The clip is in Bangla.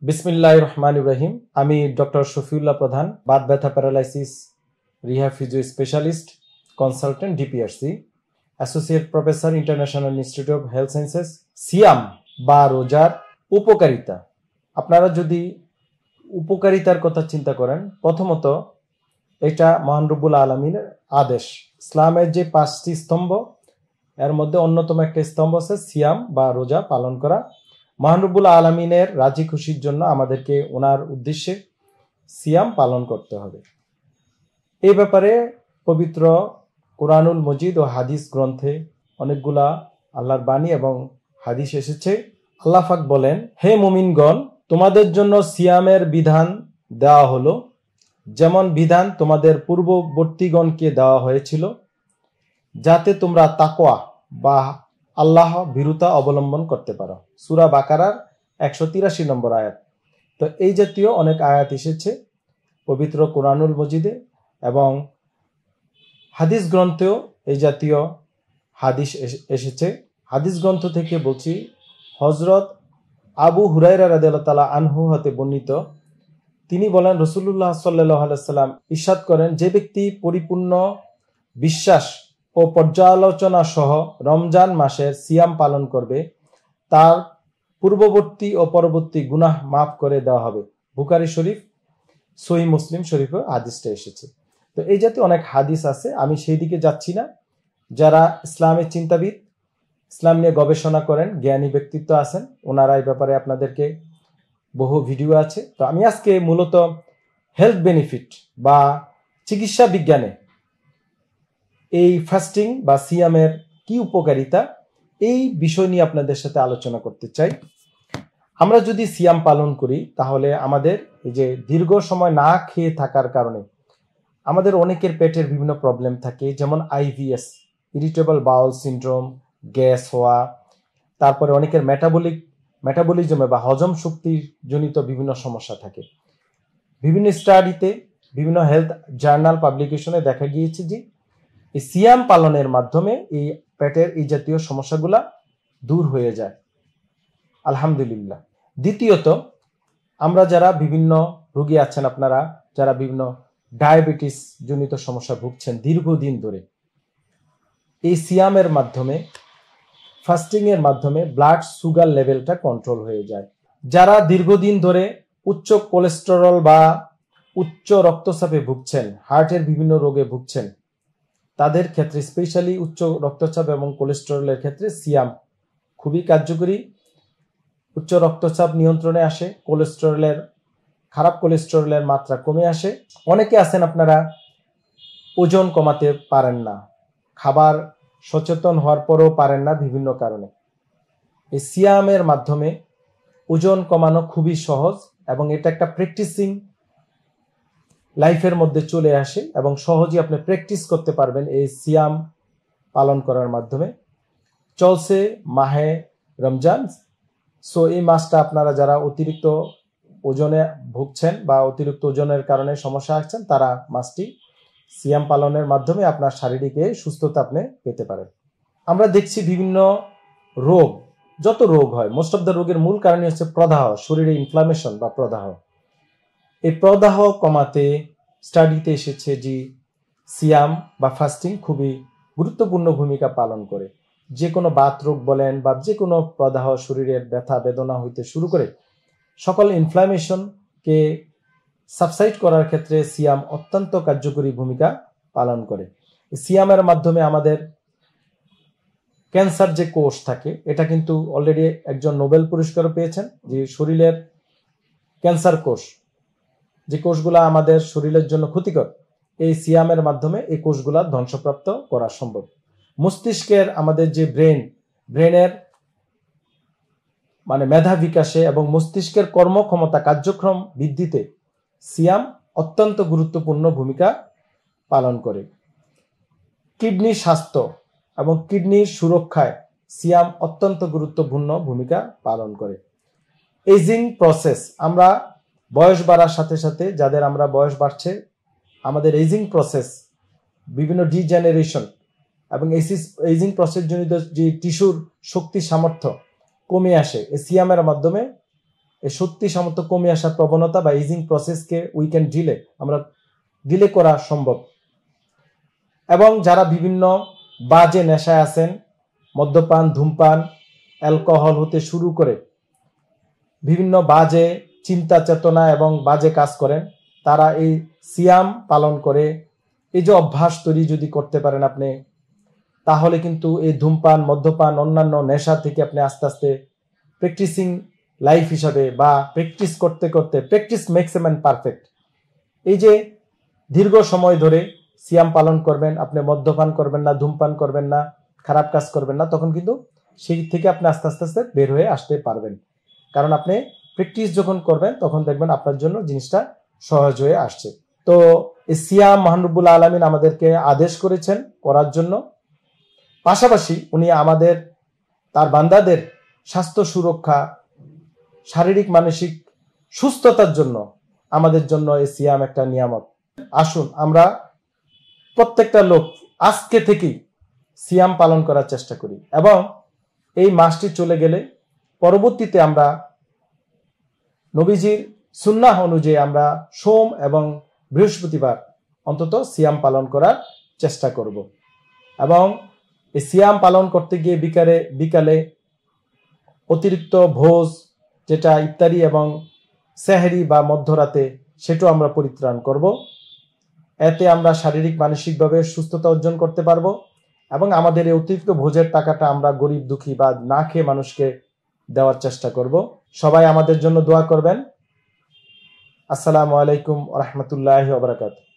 বিসমিল্লাহির রহমানির রহিম। আমি ডক্টর শফিউল্লাহ প্রধান, বাত ব্যথা paralysis rehab physio specialist consultant, DPRC, associate professor, international institute of health sciences. সিয়াম বা রোজার উপকারিতা। আপনারা যদি উপকারিতার কথা চিন্তা করেন, প্রথমত এটা মহান রব্বুল আলামিনের আদেশ। ইসলামের যে 5টি স্তম্ভ, এর মধ্যে অন্যতম একটা স্তম্ভ আছে সিয়াম বা রোজা পালন করা। মহান রব্বুল আলামিনের রাজি খুশির জন্য আমাদেরকে ওনার উদ্দেশ্যে সিয়াম পালন করতে হবে। এই ব্যাপারে পবিত্র কুরআনুল মজিদ ও হাদিস গ্রন্থে অনেকগুলা আল্লাহর বাণী এবং হাদিস এসেছে। আল্লাহ পাক বলেন, হে মুমিনগণ, তোমাদের জন্য সিয়ামের বিধান দেওয়া হলো, যেমন বিধান তোমাদের পূর্ববর্তীগণকে দেওয়া হয়েছিল, যাতে তোমরা তাকওয়া বা আল্লাহ ভীরুতা অবলম্বন করতে পারো। সূরা বাকারার 183 নম্বর আয়াত। তো এই জাতীয় অনেক আয়াত এসেছে পবিত্র কুরআনুল মজিদে এবং হাদিস গ্রন্থেও এই জাতীয় হাদিস এসেছে। হাদিস গ্রন্থ থেকে বলছি, হযরত আবু হুরায়রা রাদিয়াল্লাহু তাআলা আনহু হতে বর্ণিত, তিনি বলেন, রাসূলুল্লাহ সাল্লাল্লাহু আলাইহি ওয়াসাল্লাম ইরশাদ করেন, যে ব্যক্তি পরিপূর্ণ বিশ্বাস ও পর্যালোচনা সহ রমজান মাসের সিয়াম পালন করবে, তার পূর্ববর্তী ও পরবর্তী গুনাহ মাফ করে দেওয়া হবে। বুখারী শরীফ, সহিহ মুসলিম শরীফে হাদিসটা এসেছে। তো এই জাতীয় অনেক হাদিস আছে, আমি সেই দিকে যাচ্ছি না। যারা ইসলামের চিন্তাবিদ, ইসলাম নিয়ে গবেষণা করেন, জ্ঞানী ব্যক্তিত্ব আছেন, ওনারা এই ব্যাপারে আপনাদেরকে বহু ভিডিও আছে। তো আমি আজকে মূলত হেলথ বেনিফিট বা চিকিৎসা বিজ্ঞানে এই ফাস্টিং বা সিয়ামের কি উপকারিতা, এই বিষয় নিয়ে আপনাদের সাথে আলোচনা করতে চাই। আমরা যদি সিয়াম পালন করি, তাহলে আমাদের এই যে দীর্ঘ সময় না খেয়ে থাকার কারণে আমাদের অনেকের পেটের বিভিন্ন প্রবলেম থাকে, যেমন IBS, irritable bowel syndrome, gas হওয়া, তারপরে অনেকের মেটাবলিজমে বা হজম শক্তির জনিত বিভিন্ন সমস্যা থাকে। বিভিন্ন স্টাডিতে, বিভিন্ন হেলথ জার্নাল পাবলিকেশনে দেখা গিয়েছে যে এই সিয়াম পালনের মাধ্যমে এই পেটের এই জাতীয় সমস্যাগুলা দূর হয়ে যায়, আলহামদুলিল্লাহ। দ্বিতীয়ত, আমরা যারা বিভিন্ন রোগী আছেন, আপনারা যারা বিভিন্ন ডায়াবেটিস জনিত সমস্যা ভুগছেন দীর্ঘদিন ধরে, এই সিয়ামের মাধ্যমে, ফাস্টিং এর মাধ্যমে ব্লাড সুগার লেভেলটা কন্ট্রোল হয়ে যায়। যারা দীর্ঘদিন ধরে উচ্চ কোলেস্টেরল বা উচ্চ রক্তচাপে ভুগছেন, হার্টের বিভিন্ন রোগে ভুগছেন, তাদের ক্ষেত্রে, স্পেশালি উচ্চ রক্তচাপ এবং কোলেস্টেরলের ক্ষেত্রে সিয়াম খুবই কার্যকরী। উচ্চ রক্তচাপ নিয়ন্ত্রণে আসে, খারাপ কোলেস্টেরলের মাত্রা কমে আসে। অনেকে আছেন আপনারা ওজন কমাতে পারেন না, খাবার সচেতন হওয়ার পরেও পারেন না বিভিন্ন কারণে। এই সিয়ামের মাধ্যমে ওজন কমানো খুবই সহজ এবং এটা একটা প্র্যাকটিসিং লাইফের মধ্যে চলে আসে এবং সহজেই আপনি প্র্যাকটিস করতে পারবেন এই সিয়াম পালন করার মাধ্যমে। চলছে মাহে রমজান। সো এই মাসটা আপনারা যারা অতিরিক্ত ওজনে ভুগছেন বা অতিরিক্ত ওজনের কারণে সমস্যা আসছেন, তারা মাসটি সিয়াম পালনের মাধ্যমে আপনার শারীরিক সুস্থতা আপনি পেতে পারেন। আমরা দেখছি বিভিন্ন রোগ, যত রোগ হয়, মোস্ট অফ দ্য রোগের মূল কারণই হচ্ছে প্রদাহ, শরীরে ইনফ্লামেশন বা প্রদাহ। এই প্রদাহ কমাতে স্টাডিতে এসেছে যে সিয়াম বা ফাস্টিং খুবই গুরুত্বপূর্ণ ভূমিকা পালন করে। যে কোনো বাত রোগ বলেন বা যে কোনো প্রদাহ, শরীরের ব্যথা বেদনা হইতে শুরু করে সকল ইনফ্লামেশনকে সাবসাইড করার ক্ষেত্রে সিয়াম অত্যন্ত কার্যকরী ভূমিকা পালন করে। সিয়ামের মাধ্যমে আমাদের ক্যান্সার যে কোষ থাকে, এটা কিন্তু অলরেডি একজন নোবেল পুরস্কারও পেয়েছেন, যে শরীরের ক্যান্সার কোষ, যে কোষগুলা আমাদের শরীরের জন্য ক্ষতিকর, এই সিয়ামের মাধ্যমে এই কোষগুলা ধ্বংসপ্রাপ্ত করা সম্ভব। মস্তিষ্কের আমাদের যে ব্রেনের মানে মেধা বিকাশে এবং মস্তিষ্কের কর্মক্ষমতা কার্যক্রম বৃদ্ধিতে সিয়াম অত্যন্ত গুরুত্বপূর্ণ ভূমিকা পালন করে। কিডনি স্বাস্থ্য এবং কিডনির সুরক্ষায় সিয়াম অত্যন্ত গুরুত্বপূর্ণ ভূমিকা পালন করে। এজিং প্রসেস, আমরা বয়স বাড়ার সাথে সাথে, যাদের আমরা বয়স বাড়ছে, আমাদের এজিং প্রসেস, বিভিন্ন ডিজেনারেশন এবং এজিং প্রসেস জনিত যে টিস্যুর শক্তি সামর্থ্য কমে আসে, এই সিয়ামের মাধ্যমে এই শক্তি সামর্থ্য কমে আসার প্রবণতা বা এজিং প্রসেসকে উই ক্যান আমরা ডিলে করা সম্ভব। এবং যারা বিভিন্ন বাজে নেশায় আছেন, মদ্যপান, ধূমপান, অ্যালকোহল হতে শুরু করে বিভিন্ন বাজে চিন্তা চেতনা এবং বাজে কাজ করেন, তারা এই সিয়াম পালন করে এই যে অভ্যাস তৈরি যদি করতে পারেন আপনি, তাহলে কিন্তু এই ধূমপান, মদ্যপান, অন্যান্য নেশা থেকে আপনি আস্তে আস্তে প্র্যাকটিসিং লাইফ হিসাবে বা প্র্যাকটিস করতে করতে, practice makes a man perfect, এই যে দীর্ঘ সময় ধরে সিয়াম পালন করবেন, আপনি মদ্যপান করবেন না, ধূমপান করবেন না, খারাপ কাজ করবেন না, তখন কিন্তু সেই থেকে আপনি আস্তে আস্তে আস্তে বের হয়ে আসতে পারবেন। কারণ আপনি প্র্যাকটিস যখন করবেন তখন দেখবেন আপনার জন্য জিনিসটা সহজ হয়ে আসছে। তো এই সিয়াম মহান রব্বুল আলামিন আমাদেরকে আদেশ করেছেন করার জন্য, পাশাপাশি উনি আমাদের তার বান্দাদের স্বাস্থ্য সুরক্ষা, শারীরিক মানসিক সুস্থতার জন্য আমাদের জন্য এই সিয়াম একটা নিয়ামত। আসুন আমরা প্রত্যেকটা লোক আজকে থেকেই সিয়াম পালন করার চেষ্টা করি, এবং এই মাসটি চলে গেলে পরবর্তীতে আমরা নবীজির সুন্নাহ অনুযায়ী আমরা সোম এবং বৃহস্পতিবার অন্তত সিয়াম পালন করার চেষ্টা করব। এবং এই সিয়াম পালন করতে গিয়ে বিকালে অতিরিক্ত ভোজ, যেটা ইফতারি এবং সেহরি বা মধ্যরাতে, সেটাও আমরা পরিত্রাণ করব। এতে আমরা শারীরিক মানসিকভাবে সুস্থতা অর্জন করতে পারবো, এবং আমাদের এই অতিরিক্ত ভোজের টাকাটা আমরা গরিব দুঃখী বা না খেয়ে মানুষকে দেওয়ার চেষ্টা করব। সবাই আমাদের জন্য দোয়া করবেন। আসসালামু আলাইকুম ওয়া রাহমাতুল্লাহি ওয়া বারাকাতুহু।